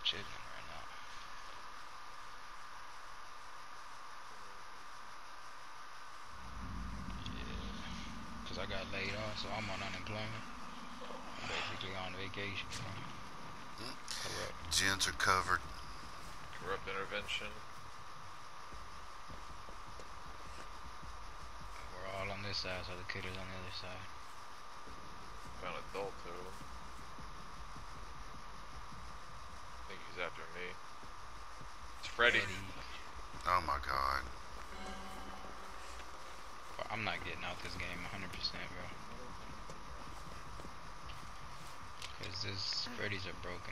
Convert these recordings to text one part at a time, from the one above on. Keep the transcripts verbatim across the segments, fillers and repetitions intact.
chilling right now. Yeah. Cause I got laid off, so I'm on unemployment. I'm basically on vacation from corrupt. Gens are covered. Corrupt intervention. We're all on this side, so the killer's on the other side. Found an adult too. I think he's after me. It's Freddy. Freddy. Oh my god. I'm not getting out this game one hundred percent, bro. Cause this Freddy's are broken.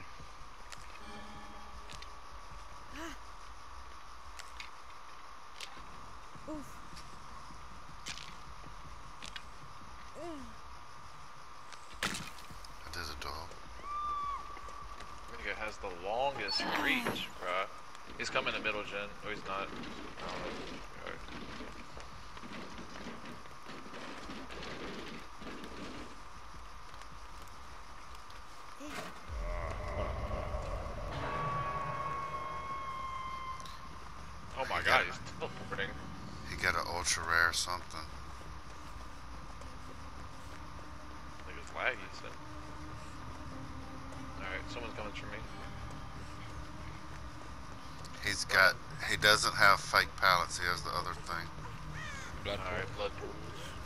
Oof. There's a dog. I think it has the longest reach, bruh. He's coming in the middle, Jen. No, he's not. I don't know. Alright. Oh my god, he's teleporting. He got an ultra rare something. I think it's laggy, so. Alright, someone's coming for me. He's got, he doesn't have fake pallets, he has the other thing. Blood pool. Alright, blood pools.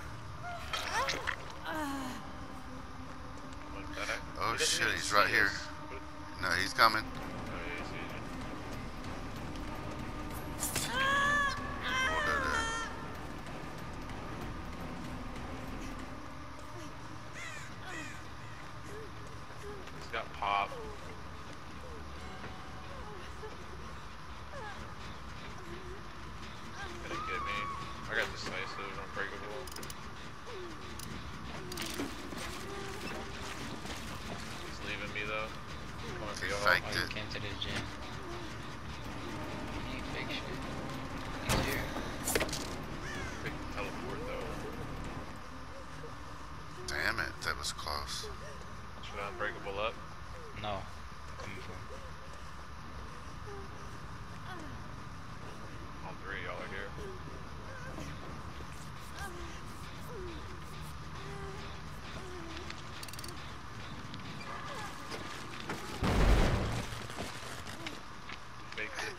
Oh shit, he's right here. No, he's coming. Hold that there. He's got pop. Gonna get me. I got decisive, unbreakable. He's leaving me though. Coming for He y'all. faked Oh, you it. came to this gym. You ain't fake shit. He's here. Big teleport though. Damn it, that was close. Should I unbreakable up? No. I'm coming for him. All three of y'all are here. Baked it.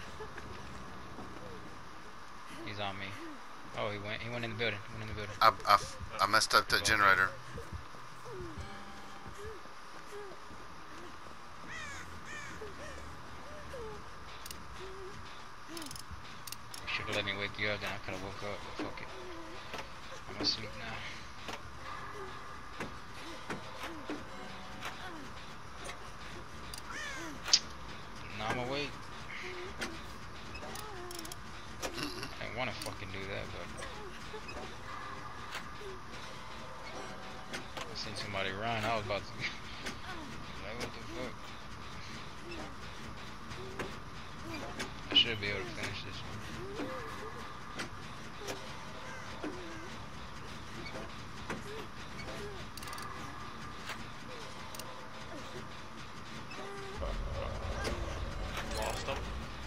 He's on me. Oh, he went. He went in the building. He went in the building. I, I, I messed up that generator. Should have let me wake you up, then I could have woke up. But fuck it. I'm asleep now. No, I'm awake. I didn't want to fucking do that, but I seen somebody run. I was about to. Like, what the fuck? I should be able to finish this one. Lost him.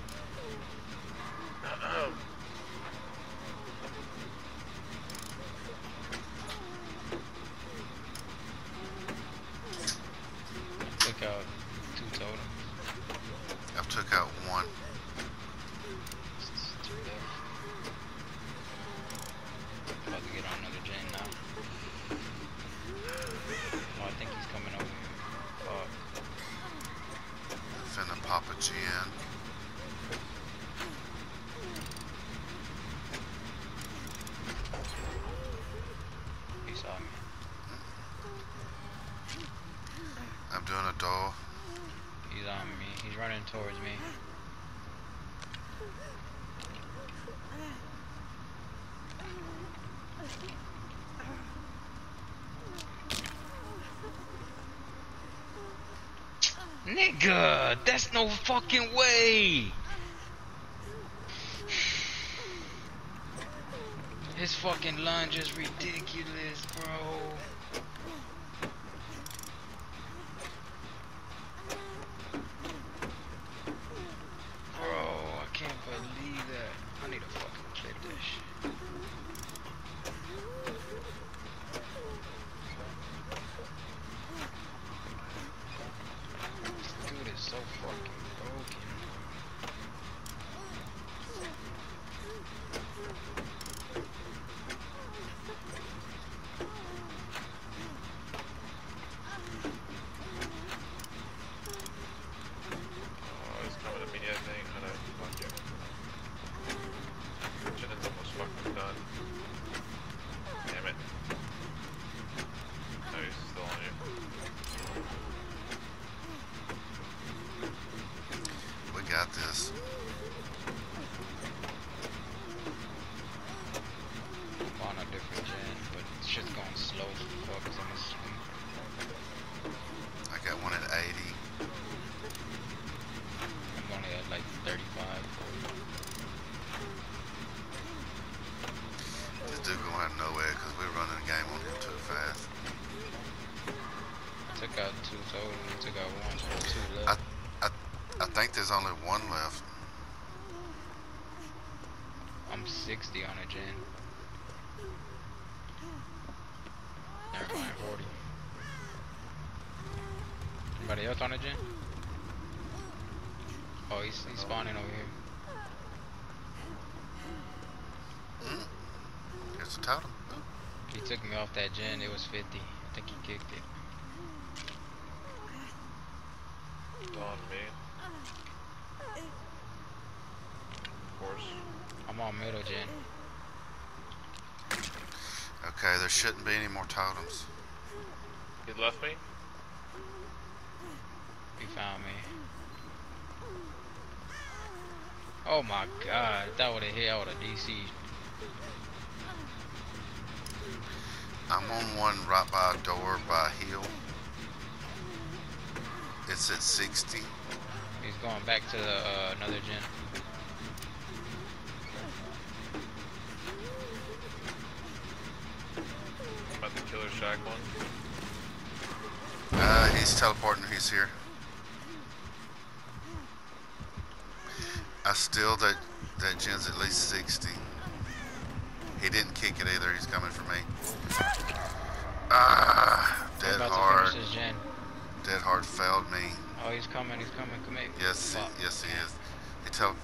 Took out two totems. I took out one. Two left. About to get on another gen now. Oh, I think he's coming over here. Fuck. Finna pop a G N. He saw me. I'm doing a doll. He's on me. He's running towards me. Nigga, that's no fucking way. His fucking lunge is ridiculous, bro. so fucking broken. Oh, he's coming to me, I think. I know. Fuck you. Jen's almost fucking done. Damn it. No, he's still on you. We got this. I'm on a different gen, but shit's going slow as fuck because I'm asleep. I got one at eighty. I'm only at like thirty-five. This dude going out of nowhere because we're running the game on him too fast. Took out two total, took out one, so two left. I, I, I think there's only one left. I'm sixty on a gen. Never mind, forty. Anybody else on a gen? Oh, he's, he's spawning over here. Mm. Here's the totem. He took me off that gen, it was fifty. I think he kicked it. It's on me. Of course. I'm on middle gen. Okay, there shouldn't be any more totems. He left me? He found me. Oh my god, if that would have hit, I would have D C'd. I'm on one right by a door by a hill. It's at sixty. He's going back to the, uh, another gen. About the killer shack one. Uh, he's teleporting. He's here. I still that that gen's at least sixty. He didn't kick it either. He's coming for me. Ah, He's dead about hard. to finish his gen. Dead hard failed me. Oh, he's coming, he's coming, come here. Yes, Fuck. he, yes he is. He tell.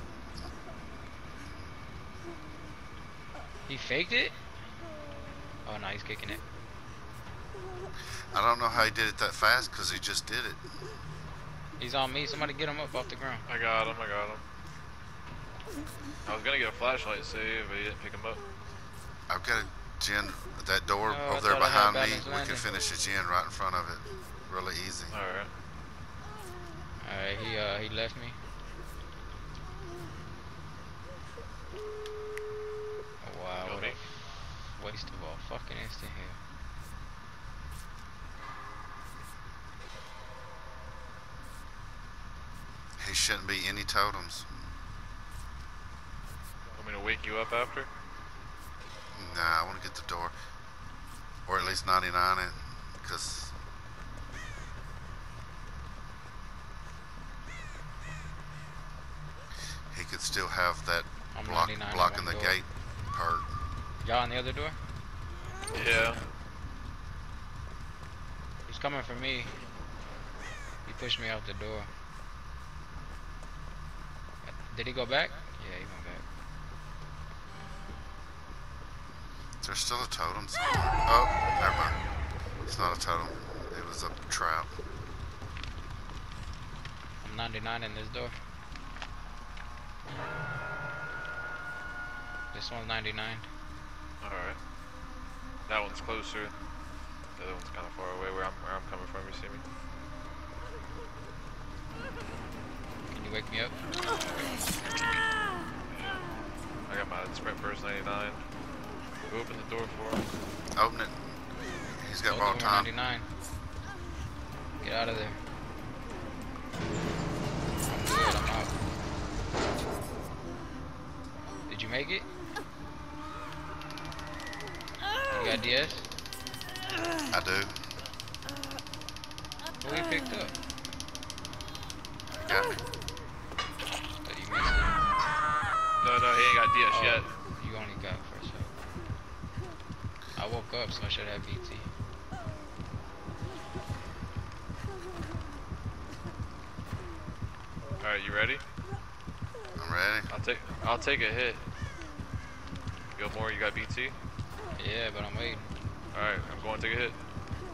He faked it? Oh no, he's kicking it. I don't know how he did it that fast because he just did it. He's on me, somebody get him up off the ground. I got him, I got him. I was gonna get a flashlight save, but he didn't pick him up. I've got a gen. That door Oh, I over there thought I had behind me. balance We landing. can finish a gen right in front of it. Really easy. Alright. Alright, he uh he left me. Oh wow, Got what me. a waste of all fucking instant here. He shouldn't be any totems. Want me to wake you up after? Nah, I want to get the door. Or at least ninety-nine it. Because he could still have that I'm block, ninety-nine on blocking one the door. gate perk. Y'all on the other door? Yeah. He's coming for me. He pushed me out the door. Did he go back? Yeah, he went back. There's still a totem. Oh, never mind. It's not a totem. It was a trap. I'm ninety-nine in this door. This one's ninety-nine. Alright. That one's closer. The other one's kind of far away where I'm, where I'm coming from, you see me? Can you wake me up? I got my sprint burst ninety-nine. Who opened the door for him? Open it. He's got Both borrowed of them are time. ninety-nine. Get out of there. I'm good, I'm out. Did you make it? You got D S? I do. Who he picked up? He got me. But you missed it. No, no, he ain't got D S Oh, yet. you only got first shot. I woke up, so I should have B T. Alright, you ready? I'm ready. I'll take I'll take a hit. Gilmore, you got B T? Yeah, but I'm waiting. Alright, I'm going to take a hit.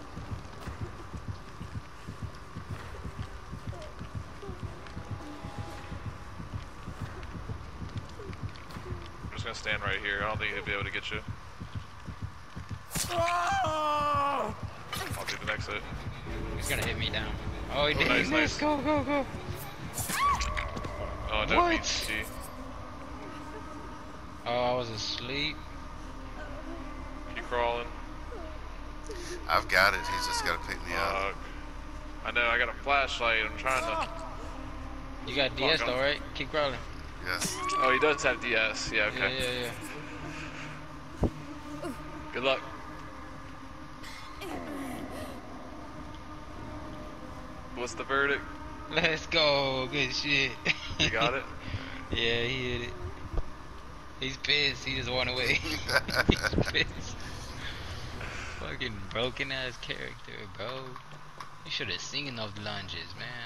I'm just gonna stand right here. I don't think he'll be able to get you. I'll do the next hit. He's gonna hit me down. Oh, he Oh, did. nice, nice. Go, go, go. Oh, no What? B T. Oh, I was asleep. Keep crawling. I've got it. He's just got to pick me Uh, up. I know, I got a flashlight. I'm trying to... You got D S Fuck, though, I'm- right? Keep crawling. Yes. Oh, he does have D S. Yeah, Yeah, okay. yeah, yeah. Good luck. What's the verdict? Let's go. Good shit. You got it? Yeah, he hit it. He's pissed. He just went away. He's pissed. Fucking broken ass character, bro. You should have seen those lunges, man.